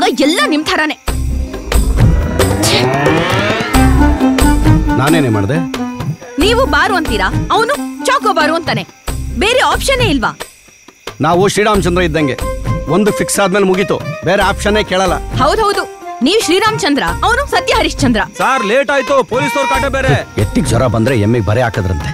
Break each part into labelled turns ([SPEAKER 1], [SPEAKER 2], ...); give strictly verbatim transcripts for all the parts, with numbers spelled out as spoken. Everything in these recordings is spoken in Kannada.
[SPEAKER 1] ಮಗ ಎಲ್ಲ ನಿಮ್ ಥರಾನೇ.
[SPEAKER 2] ನಾನೇನೆ ಮಾಡ್ದೆ?
[SPEAKER 1] ನೀವು ಬಾರು ಅಂತೀರಾ, ಅವನು ಚಾಕೋ ಬಾರು ಅಂತಾನೆ. ಬೇರೆ ಆಪ್ಷನ್ನೇ ಇಲ್ವಾ?
[SPEAKER 2] ನಾವು ಶ್ರೀರಾಮಚಂದ್ರ ಇದ್ದಂಗೆ, ಒಂದು ಫಿಕ್ಸ್ ಆದ್ಮೇಲೆ ಮುಗೀತು, ಬೇರೆ ಆಪ್ಷನ್ನೇ ಕೇಳಲ್ಲ.
[SPEAKER 1] ಹೌದೌದು, ನೀವು ಶ್ರೀರಾಮಚಂದ್ರ, ಅವನು ಸತ್ಯ ಹರಿಶ್ಚಂದ್ರ.
[SPEAKER 3] ಸಾರ್ ಲೇಟ್ ಆಯ್ತು, ಪೊಲೀಸವ್ರ ಕಾಟ ಬೇರೆ.
[SPEAKER 2] ಎತ್ತಿಗೆ ಜ್ವರ ಬಂದ್ರೆ ಎಮ್ಮೆಗೆ ಬರೆ ಹಾಕದ್ರಂತೆ.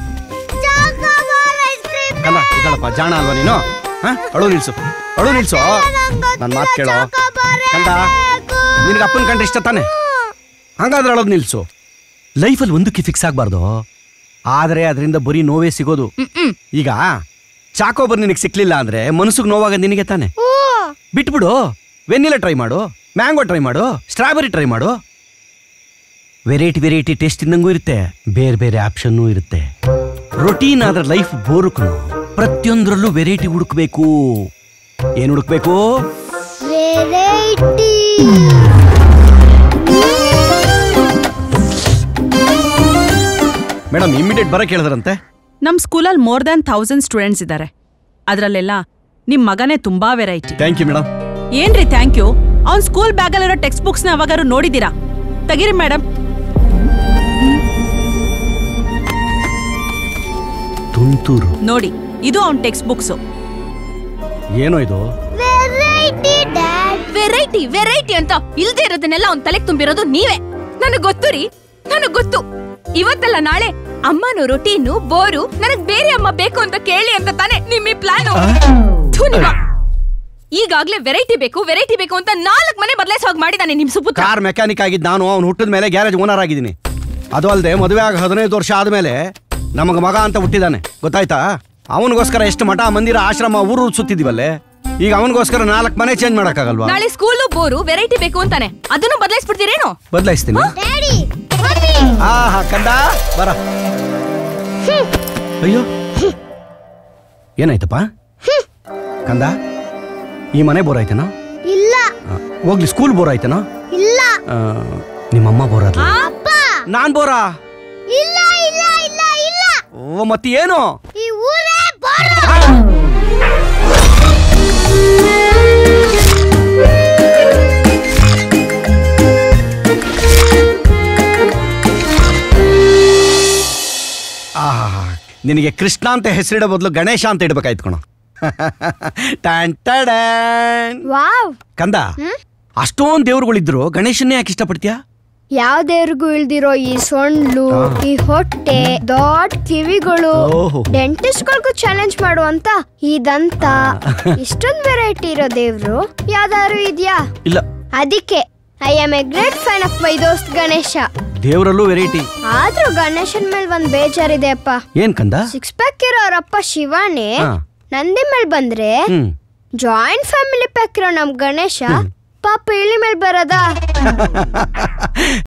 [SPEAKER 2] ಕಲ್ಲ ಇದಳಪ್ಪ, ಜಾಣ ಅಲ್ವಾ ನೀನು? ಅಳು ನಿಲ್ಸು, ಅಳು ನಿಲ್ಸು, ನನ್ ಮಾತು ಕೇಳೋ ಕಂದ. ನಿನ್ಗೆ ಅಪ್ಪನ ಕಂಡ್ರೆ ಇಷ್ಟ ತಾನೆ, ಹಂಗಾದ್ರೆ ಅಳೋದು ನಿಲ್ಸು. ಲೈಫಲ್ಲಿ ಒಂದಕ್ಕೆ ಫಿಕ್ಸ್ ಆಗ್ಬಾರ್ದು, ಆದ್ರೆ ಅದರಿಂದ ಬರೀ ನೋವೇ ಸಿಗೋದು. ಈಗ ಚಾಕೋಬರ್ ನಿನಗೆ ಸಿಕ್ಲಿಲ್ಲ ಅಂದ್ರೆ ಮನಸ್ಸಿಗೆ ನೋವಾಗ ನಿನಗೆ ತಾನೆ. ಬಿಟ್ಬಿಡು, ವೆನಿಲಾ ಟ್ರೈ ಮಾಡು, ಮ್ಯಾಂಗೋ ಟ್ರೈ ಮಾಡು, ಸ್ಟ್ರಾಬೆರಿ ಟ್ರೈ ಮಾಡು. ವೆರೈಟಿ ವೆರೈಟಿ ಟೇಸ್ಟ್ ಇದ್ದಂಗೂ ಇರುತ್ತೆ, ಬೇರೆ ಬೇರೆ ಆಪ್ಷನ್ನೂ ಇರುತ್ತೆ. ರೊಟೀನ್ ಆದ್ರೆ ಲೈಫ್ ಬೋರುಕನು, ಪ್ರತಿಯೊಂದರಲ್ಲೂ ವೆರೈಟಿ ಹುಡುಕ್ಬೇಕು. ಏನ್ ಹುಡುಕ್ಬೇಕು?
[SPEAKER 4] ವೆರೈಟಿ.
[SPEAKER 2] ಮೇಡಮ್ ಇಮಿಡಿಯೇಟ್ ಬರಕ್ಕೆ ಹೇಳಿದ್ರಂತೆ.
[SPEAKER 5] ನಮ್ ಸ್ಕೂಲಲ್ಲಿ ಮೋರ್ ದನ್ ಥೌಸಂಡ್ ಸ್ಟೂಡೆಂಟ್ಸ್ ಇದ್ದಾರೆ, ಅದ್ರಲ್ಲೆಲ್ಲ ನಿಮ್ ಮಗನೇ ತುಂಬಾ ವೆರೈಟಿ.
[SPEAKER 2] Thank you madam.
[SPEAKER 5] ಏನ್ರಿ ಥ್ಯಾಂಕ್ ಯು? ಅವ್ನ್ ಸ್ಕೂಲ್ ಬ್ಯಾಗಲ್ಲಿರೋ ಟೆಕ್ಸ್ಟ್ ಬುಕ್ಸ್ ನ ಯಾವಾಗಾರು ನೋಡಿದೀರಾ? ತೆಗೀರಿ ಮೇಡಮ್.
[SPEAKER 2] ತುಂತೂರು
[SPEAKER 5] ನೋಡಿ, ಇದು ಅವ್ನ್ ಟೆಕ್ಸ್ಟ್ ಬುಕ್ಸ್.
[SPEAKER 2] ಏನೋ ಇದು?
[SPEAKER 4] Variety dad.
[SPEAKER 1] ವೆರೈಟಿ ವೆರೈಟಿ ಅಂತ ಇಲ್ದೇ ಇರೋದನ್ನೆಲ್ಲ ಅವ್ನ್ ತಲೆಗೆ ತುಂಬಿರೋದು ನೀವೇ. ನನಗ್ ಗೊತ್ತು ರೀ, ನನಗ್ ಗೊತ್ತು. ಇವತ್ತಲ್ಲ ನಾಳೆ ಅಮ್ಮನು ರೊಟೀನು ಬೋರು, ನನಗ್ ಬೇರೆ ಅಮ್ಮ ಬೇಕು ಅಂತ ಕೇಳಿ ಅಂತ ತಾನೆ ನಿಮ್ಮಿ ಪ್ಲಾನು. ಈಗಾಗ್ಲೇ ವೆರೈಟಿ ಬೇಕು ವೆರೈಟಿ ಬೇಕು ಅಂತ ನಾಲ್ಕು ಮನೆ ಬದಲಾಯಿಸೋ ಹಾಗೆ ಮಾಡಿದಾನೆ ನಿಮ್ ಸುಪುತ್ರ.
[SPEAKER 2] ಕಾರ್ ಮೆಕ್ಯಾನಿಕ್ ಆಗಿದ್ದು ನಾನು, ಅವ್ನು ಹುಟ್ಟಿದ ಮೇಲೆ ಗ್ಯಾರೇಜ್ ಓನರ್ ಆಗಿದ್ದೀನಿ. ಅದು ಅಲ್ಲದೆ ಮದುವೆ ಆಗ ಹದಿನೈದು ವರ್ಷ ಆದ್ಮೇಲೆ ನಮಗ ಮಗ ಅಂತ ಹುಟ್ಟಿದಾನೆ, ಗೊತ್ತಾಯ್ತಾ? ಅವನಿಗೋಸ್ಕರ ಎಷ್ಟು ಮಠ ಮಂದಿರ ಆಶ್ರಮ ಊರು ಸುತ್ತಿದಿವಲ್ಲೇ, ಈಗ ಅವನಿಗೋಸ್ಕರ ನಾಲ್ಕು ಮನೆ ಚೇಂಜ್ ಮಾಡಕ್ಕಾಗಲ್ವಾ?
[SPEAKER 1] ನಾಳೆ ಸ್ಕೂಲು ಬೋರು ವೆರೈಟಿ ಬೇಕು ಅಂತಾನೆ, ಅದನ್ನು ಬದಲಾಯಿಸ್ಬಿಡ್ತೀರೇನು?
[SPEAKER 2] ಬದಲಾಯಿಸ್ತೀನಿ. ಆಹಾ ಕಂದ ಬರ. ಅಯ್ಯೋ ಏನಾಯ್ತಪ್ಪ ಕಂದ? ಈ ಮನೆ ಬೋರ್ ಆಯ್ತೇನೋ?
[SPEAKER 4] ಇಲ್ಲ.
[SPEAKER 2] ಹೋಗ್ಲಿ, ಸ್ಕೂಲ್ ಬೋರ್ ಆಯ್ತೇನೋ?
[SPEAKER 4] ಇಲ್ಲ.
[SPEAKER 2] ನಿಮ್ಮಮ್ಮ ಬೋರ್ ಆದ್ಲ? ನಾನ್ ಬೋರಾ?
[SPEAKER 4] ಇಲ್ಲ ಇಲ್ಲ ಇಲ್ಲ ಇಲ್ಲ.
[SPEAKER 2] ಓ ಮತ್ತೆ ಏನು?
[SPEAKER 4] ಈ ಊರೇ ಬೋರ್.
[SPEAKER 2] ಆಹಾ, ನಿನಗೆ ಕೃಷ್ಣ ಅಂತ ಹೆಸರಿಡೋ ಬದಲು ಗಣೇಶ ಅಂತ ಇಡ್ಬೇಕಾಯ್ತು ಕಣೋ.
[SPEAKER 4] ವಾವ್
[SPEAKER 2] ಕಂದ, ಅಷ್ಟೊಂದ್ ದೇವ್ರುಗಳಿದ್ರು ಗಣೇಶನ್ನೇ ಯಾಕೆ ಇಷ್ಟಪಡ್ತೀಯಾ?
[SPEAKER 4] ಯಾವ ದೇವ್ರಿಗೂ ಇಳ್ದಿರೋ ಈ ಸೊಂಡ್ಲು, ಈ ಹೊಟ್ಟೆ, ದೊಡ್ಡ ಕಿವಿಗಳು, ಡೆಂಟಿಸ್ಟ್ ಗಳಿಗೂ ಚಾಲೆಂಜ್ ಮಾಡುವಂತ ಈ ದಂತ, ಇಷ್ಟೊಂದು ವೆರೈಟಿ ಇರೋ ದೇವ್ರು ಯಾವ್ದಾದ್ರು ಇದ್ಯಾ?
[SPEAKER 2] ಇಲ್ಲ.
[SPEAKER 4] ಅದಕ್ಕೆ I am a great fan of my ದೋಸ್ತ್ ಗಣೇಶ.
[SPEAKER 2] ದೇವರಲ್ಲೂ ವೆರೈಟಿ.
[SPEAKER 4] ಆದ್ರೂ ಗಣೇಶನ್ ಮೇಲೆ ಒಂದ್ ಬೇಜಾರಿದೆ ಅಪ್ಪ.
[SPEAKER 2] ಏನ್ ಕಂದ?
[SPEAKER 4] ಸಿಕ್ಸ್ ಪ್ಯಾಕ್ ಇರೋರಪ್ಪ ಶಿವಾನಿ ನಂದಿ ಮೇಲ್ ಬಂದ್ರೆ, ಜಾಯಿಂಟ್ ಫ್ಯಾಮಿಲಿ ಪ್ಯಾಕ್ ಇರೋ ನಮ್ ಗಣೇಶ ಪಾಪ ಇಳಿ ಮೇಲ್ ಬರೋದಾ?